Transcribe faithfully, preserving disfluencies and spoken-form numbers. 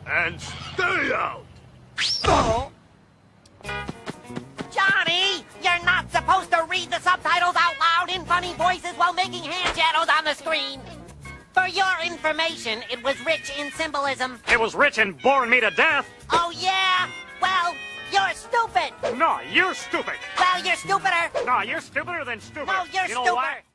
And stay out! Oh. Johnny, you're not supposed to read the subtitles out loud in funny voices while making hand shadows on the screen. For your information, it was rich in symbolism. It was rich in boring me to death. Oh, yeah? Well, you're stupid. No, you're stupid. Well, you're stupider. No, you're stupider than stupid. No, you're you know stupider. What?